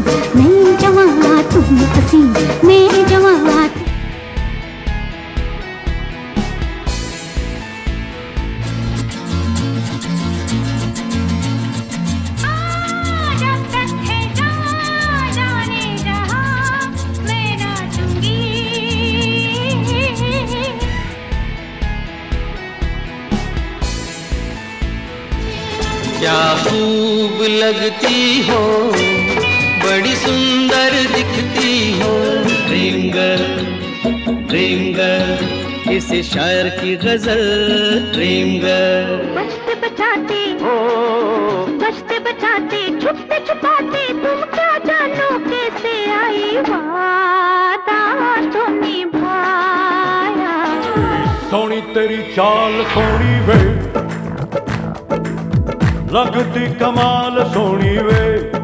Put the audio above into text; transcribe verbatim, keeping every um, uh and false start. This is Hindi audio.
मैं जवां तुम हसी, मैं जवां। क्या खूब लगती हो, बड़ी सुंदर दिखती हो। ड्रीम गर्ल, ड्रीम गर्ल, किसी शायर की गजल। ड्रीम गर्ल, बचते बचाते हो, बचते बचाते, छुपते छुपाते, तुम क्या जानो कैसे आई वादा तो निभाया। सोनी तेरी चाल सोनी वे, लगती कमाल सोनी वे।